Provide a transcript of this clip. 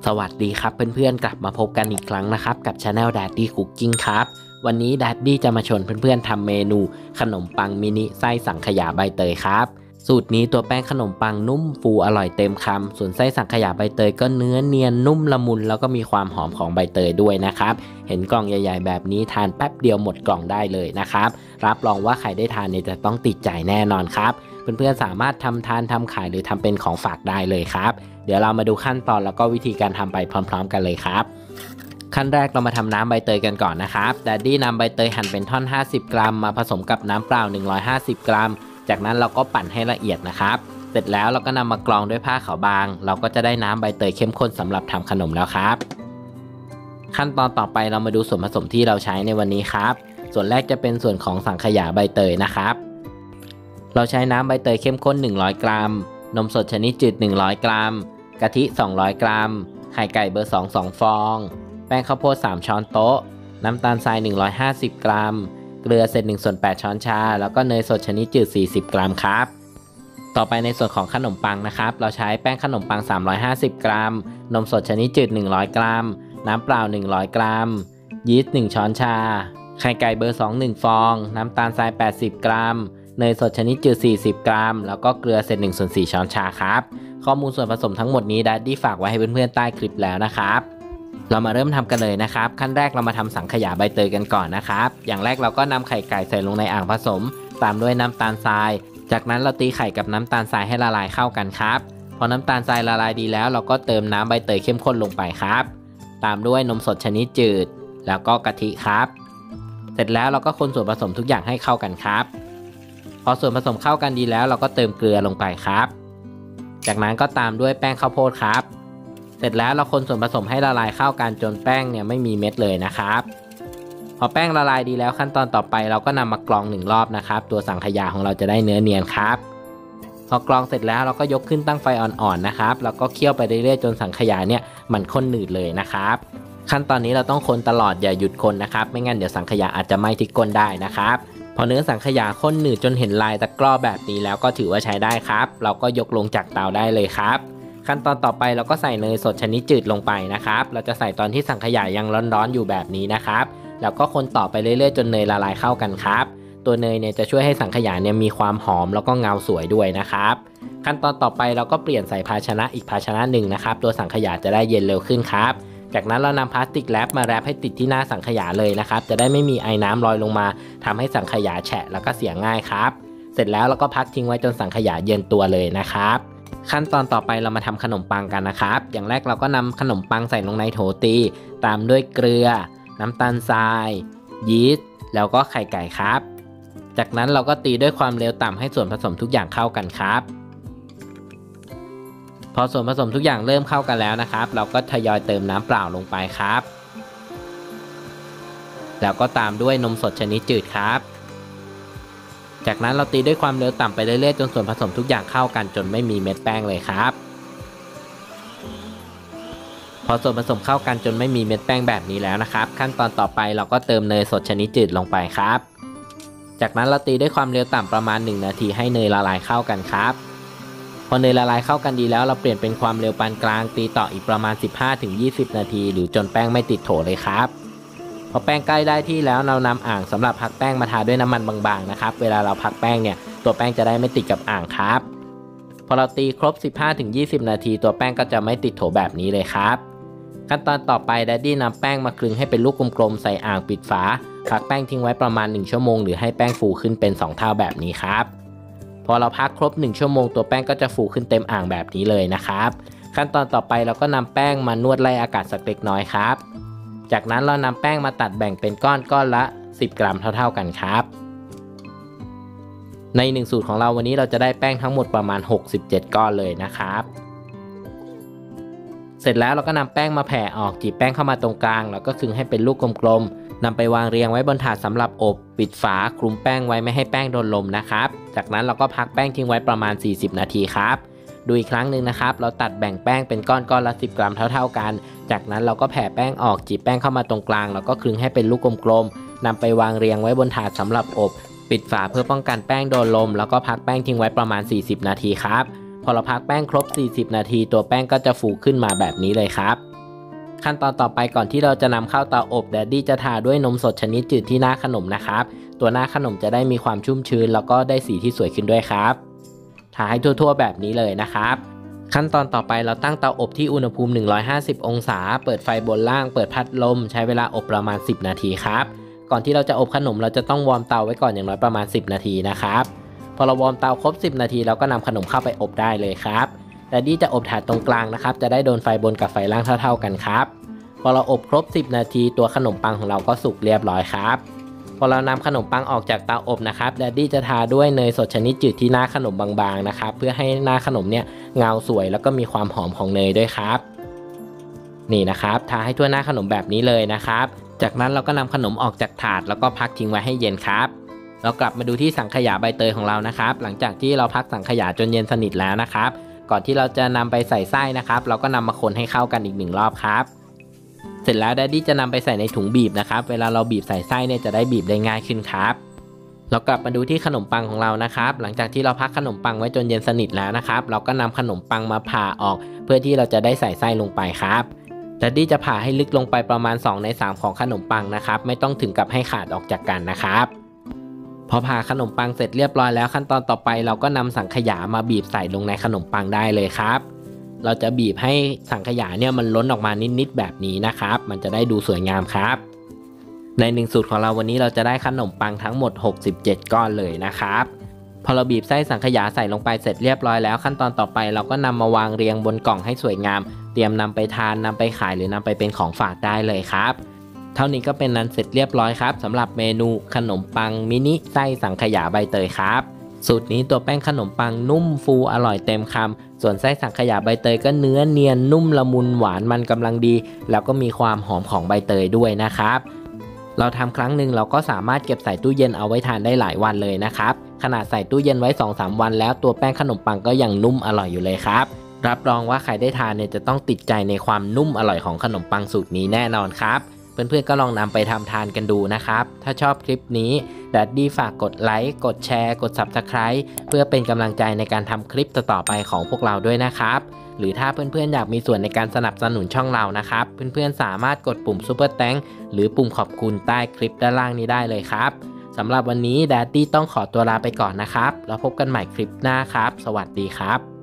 สวัสดีครับเพื่อนๆกลับมาพบกันอีกครั้งนะครับกับ Channel Daddy Cooking ครับวันนี้ Daddy จะมาชวนเพื่อนๆทำเมนูขนมปังมินิไส้สังขยาใบเตยครับสูตรนี้ตัวแป้งขนมปังนุ่มฟูอร่อยเต็มคำส่วนไส้สังขยาใบเตยก็เนื้อเนียนนุ่มละมุนแล้วก็มีความหอมของใบเตยด้วยนะครับเห็นกล่องใหญ่ๆแบบนี้ทานแป๊บเดียวหมดกล่องได้เลยนะครับรับรองว่าใครได้ทานเนี่ยจะต้องติดใจแน่นอนครับเพื่อนๆสามารถทำทานทำขายหรือทำเป็นของฝากได้เลยครับเดี๋ยวเรามาดูขั้นตอนแล้วก็วิธีการทำไปพร้อมๆกันเลยครับขั้นแรกเรามาทำน้ำใบเตยกันก่อนนะครับแดดดี้นำใบเตยหั่นเป็นท่อน50กรัมมาผสมกับน้ำเปล่า150กรัมจากนั้นเราก็ปั่นให้ละเอียดนะครับเสร็จแล้วเราก็นำมากรองด้วยผ้าขาวบางเราก็จะได้น้ำใบเตยเข้มข้นสำหรับทำขนมแล้วครับขั้นตอนต่อไปเรามาดูส่วนผสมที่เราใช้ในวันนี้ครับส่วนแรกจะเป็นส่วนของสังขยาใบเตยนะครับเราใช้น้ำใบเตยเข้มข้น100กรัมนมสดชนิดจืด100กรัมกะทิ200กรัมไข่ไก่เบอร์2 ฟองแป้งข้าวโพด3ช้อนโต๊ะน้ำตาลทราย150กรัมเกลือ1/8ช้อนชาแล้วก็เนยสดชนิดจืด40กรัมครับต่อไปในส่วนของขนมปังนะครับเราใช้แป้งขนมปัง350กรัมนมสดชนิดจืด100กรัมน้ำเปล่า100กรัมยีสต์1ช้อนชาไข่ไก่เบอร์2 1ฟองน้ำตาลทราย80กรัมเนยสดชนิดจืด40กรัมแล้วก็เกลือ1/4ช้อนชาครับข้อมูลส่วนผสมทั้งหมดนี้ดัดดี้ฝากไว้ให้เพื่อนๆใต้คลิปแล้วนะครับเรามาเริ่มทำกันเลยนะครับขั้นแรกเรามาทำสังขยาใบเตยกันก่อนนะครับอย่างแรกเราก็นำไข่ไก่ใส่ลงในอ่างผสมตามด้วยน้ำตาลทรายจากนั้นเราตีไข่กับน้ำตาลทรายให้ละลายเข้ากันครับพอน้ำตาลทรายละลายดีแล้วเราก็เติมน้ำใบเตยเข้มข้นลงไปครับตามด้วยนมสดชนิดจืดแล้วก็กะทิครับเสร็จแล้วเราก็คนส่วนผสมทุกอย่างให้เข้ากันครับพอส่วนผสมเข้ากันดีแล้วเราก็เติมเกลือลงไปครับจากนั้นก็ตามด้วยแป้งข้าวโพดครับเสร็จแล้วเราคนส่วนผสมให้ละลายเข้ากันจนแป้งเนี่ยไม่มีเม็ดเลยนะครับพอแป้งละลายดีแล้วขั้นตอนต่อไปเราก็นำมากรอง1รอบนะครับตัวสังขยาของเราจะได้เนื้อเนียนครับพอกรองเสร็จแล้วเราก็ยกขึ้นตั้งไฟอ่อนๆนะครับแล้วก็เคี่ยวไปเรื่อยๆจนสังขยาเนี่ยมันข้นหนืดเลยนะครับขั้นตอนนี้เราต้องคนตลอดอย่าหยุดคนนะครับไม่งั้นเดี๋ยวสังขยาอาจจะไหม้ที่ก้นได้นะครับพอเนื้อสังขยาข้นหนืดจนเห็นลายตะกร้อแบบนี้แล้วก็ถือว่าใช้ได้ครับเราก็ยกลงจากเตาได้เลยครับขั้นตอนต่อไปเราก็ใส่เนยสดชนิดจืดลงไปนะครับเราจะใส่ตอนที่สังขยายังร้อนๆอยู่แบบนี้นะครับแล้วก็คนต่อไปเรื่อยๆจนเนยละลายเข้ากันครับตัวเนยเนี่ยจะช่วยให้สังขยาเนี่ยมีความหอมแล้วก็เงาสวยด้วยนะครับขั้นตอนต่อไปเราก็เปลี่ยนใส่ภาชนะอีกภาชนะหนึ่งนะครับตัวสังขยาจะได้เย็นเร็วขึ้นครับจากนั้นเรานำพลาสติกแรปมาแรปให้ติดที่หน้าสังขยาเลยนะครับจะได้ไม่มีไอน้ำลอยลงมาทำให้สังขยาแฉะแล้วก็เสียง่ายครับเสร็จแล้วเราก็พักทิ้งไว้จนสังขยาเย็นตัวเลยนะครับขั้นตอนต่อไปเรามาทำขนมปังกันนะครับอย่างแรกเราก็นำขนมปังใส่ลงในโถตีตามด้วยเกลือน้ำตาลทรายยีสต์แล้วก็ไข่ไก่ครับจากนั้นเราก็ตีด้วยความเร็วต่ำให้ส่วนผสมทุกอย่างเข้ากันครับพอส่วนผสมทุกอย่างเริ่มเข้ากันแล้วนะครับเราก็ทยอยเติมน้ำเปล่าลงไปครับแล้วก็ตามด้วยนมสดชนิดจืดครับจากนั้นเราตีด้วยความเร็วต่ำไปเรื่อยๆจนส่วนผสมทุกอย่างเข้ากันจนไม่มีเม็ดแป้งเลยครับพอส่วนผสมเข้ากันจนไม่มีเม็ดแป้งแบบนี้แล้วนะครับขั้นตอนต่อไปเราก็เติมเนยสดชนิดจืดลงไปครับจากนั้นเราตีด้วยความเร็วต่ำประมาณ1นาทีให้เนยละลายเข้ากันครับพอเนยละลายเข้ากันดีแล้วเราเปลี่ยนเป็นความเร็วปานกลางตีต่ออีกประมาณ 15-20 นาทีหรือจนแป้งไม่ติดโถเลยครับพอแป้งใกล้ได้ที่แล้วเรานำอ่างสำหรับพักแป้งมาทาด้วยน้ำมันบางๆนะครับเวลาเราพักแป้งเนี่ยตัวแป้งจะได้ไม่ติดกับอ่างครับพอเราตีครบ 15-20 นาทีตัวแป้งก็จะไม่ติดโถแบบนี้เลยครับขั้นตอนต่อไปดัดดี้นำแป้งมาคลึงให้เป็นลูกกลมๆใส่อ่างปิดฝาพักแป้งทิ้งไว้ประมาณ1ชั่วโมงหรือให้แป้งฟูขึ้นเป็น2เท่าแบบนี้ครับพอเราพักครบ1ชั่วโมงตัวแป้งก็จะฟูขึ้นเต็มอ่างแบบนี้เลยนะครับขั้นตอนต่อไปเราก็นำแป้งมานวดไล่อากาศสักเล็กน้อยครับจากนั้นเรานำแป้งมาตัดแบ่งเป็นก้อนละ10กรัมเท่าๆกันครับใน1สูตรของเราวันนี้เราจะได้แป้งทั้งหมดประมาณ67ก้อนเลยนะครับเสร็จแล้วเราก็นำแป้งมาแผ่ออกจีบแป้งเข้ามาตรงกลางแล้วก็คลึงให้เป็นลูกกลมๆนำไปวางเรียงไว้บนถาดสำหรับอบปิดฝาคลุมแป้งไว้ไม่ให้แป้งโดนลมนะครับจากนั้นเราก็พักแป้งทิ้งไว้ประมาณ40นาทีครับดูอีกครั้งหนึ่งนะครับเราตัดแบ่งแป้งเป็นก้อนละ10กรัมเท่าๆกันจากนั้นเราก็แผ่แป้งออกจีบแป้งเข้ามาตรงกลางแล้วก็คลึงให้เป็นลูกกลมๆนำไปวางเรียงไว้บนถาดสำหรับอบปิดฝาเพื่อป้องกันแป้งโดนลมแล้วก็พักแป้งทิ้งไว้ประมาณ40นาทีครับพอเราพักแป้งครบ40นาทีตัวแป้งก็จะฟูขึ้นมาแบบนี้เลยครับขั้นตอนต่อไปก่อนที่เราจะนำเข้าเตาอบแดดดี้จะทาด้วยนมสดชนิดจืดที่หน้าขนมนะครับตัวหน้าขนมจะได้มีความชุ่มชื้นแล้วก็ได้สีที่สวยขึ้นด้วยครับทาให้ทั่วๆแบบนี้เลยนะครับขั้นตอนต่อไปเราตั้งเตาอบที่อุณหภูมิ150องศาเปิดไฟบนล่างเปิดพัดลมใช้เวลาอบประมาณ10นาทีครับก่อนที่เราจะอบขนมเราจะต้องวอร์มเตาไว้ก่อนอย่างน้อยประมาณ10นาทีนะครับพอเราวอร์มเตาครบ10นาทีเราก็นำขนมเข้าไปอบได้เลยครับแดดดี้จะอบถาดตรงกลางนะครับจะได้โดนไฟบนกับไฟล่างเท่าๆกันครับพอเราอบครบ10นาทีตัวขนมปังของเราก็สุกเรียบร้อยครับพอเรานำขนมปังออกจากเตาอบนะครับแดดดี้จะทาด้วยเนยสดชนิดจืดที่หน้าขนมบางๆนะครับเพื่อให้หน้าขนมเนี่ยเงาสวยแล้วก็มีความหอมของเนยด้วยครับนี่นะครับทาให้ทั่วหน้าขนมแบบนี้เลยนะครับจากนั้นเราก็นำขนมออกจากถาดแล้วก็พักทิ้งไว้ให้เย็นครับเรากลับมาดูที่สังขยาใบเตยของเรานะครับหลังจากที่เราพักสังขยาจนเย็นสนิทแล้วนะครับก่อนที่เราจะนำไปใส่ไส้นะครับเราก็นำมาคนให้เข้ากันอีก1รอบครับเสร็จแล้วแดดดี้จะนำไปใส่ในถุงบีบนะครับเวลาเราบีบใส่ไส้เนี่ยจะได้บีบได้ง่ายขึ้นครับเรากลับมาดูที่ขนมปังของเรานะครับหลังจากที่เราพักขนมปังไว้จนเย็นสนิทแล้วนะครับเราก็นำขนมปังมาผ่าออกเพื่อที่เราจะได้ใส่ไส้ลงไปครับแดดดี้จะผ่าให้ลึกลงไปประมาณ2ใน3ของขนมปังนะครับไม่ต้องถึงกับให้ขาดออกจากกันนะครับพอผ่าขนมปังเสร็จเรียบร้อยแล้วขั้นตอนต่อไปเราก็นำสังขยามาบีบใส่ลงในขนมปังได้เลยครับเราจะบีบให้สังขยาเนี่ยมันล้นออกมานิดๆแบบนี้นะครับมันจะได้ดูสวยงามครับใน1สูตรของเราวันนี้เราจะได้ขนมปังทั้งหมด67ก้อนเลยนะครับพอเราบีบไส้สังขยาใส่ลงไปเสร็จเรียบร้อยแล้วขั้นตอนต่อไปเราก็นำมาวางเรียงบนกล่องให้สวยงามเตรียมนำไปทานนำไปขายหรือนำไปเป็นของฝากได้เลยครับเท่านี้ก็เป็นนั้นเสร็จเรียบร้อยครับสำหรับเมนูขนมปังมินิไส้สังขยาใบเตยครับสูตรนี้ตัวแป้งขนมปังนุ่มฟูอร่อยเต็มคำส่วนไส้สังขยาใบเตยก็เนื้อเนียนนุ่มละมุนหวานมันกำลังดีแล้วก็มีความหอมของใบเตยด้วยนะครับเราทำครั้งหนึ่งเราก็สามารถเก็บใส่ตู้เย็นเอาไว้ทานได้หลายวันเลยนะครับขนาดใส่ตู้เย็นไว้ 2-3 วันแล้วตัวแป้งขนมปังก็ยังนุ่มอร่อยอยู่เลยครับรับรองว่าใครได้ทานเนี่ยจะต้องติดใจในความนุ่มอร่อยของขนมปังสูตรนี้แน่นอนครับเพื่อนๆก็ลองนำไปทำทานกันดูนะครับถ้าชอบคลิปนี้แดดดี้ฝากกดไลค์กดแชร์กด Subscribe เพื่อเป็นกำลังใจในการทำคลิปต่อๆไปของพวกเราด้วยนะครับหรือถ้าเพื่อนๆอยากมีส่วนในการสนับสนุนช่องเรานะครับเพื่อนๆสามารถกดปุ่ม Super Thanks หรือปุ่มขอบคุณใต้คลิปด้านล่างนี้ได้เลยครับสำหรับวันนี้แดดดี้ต้องขอตัวลาไปก่อนนะครับแล้วพบกันใหม่คลิปหน้าครับสวัสดีครับ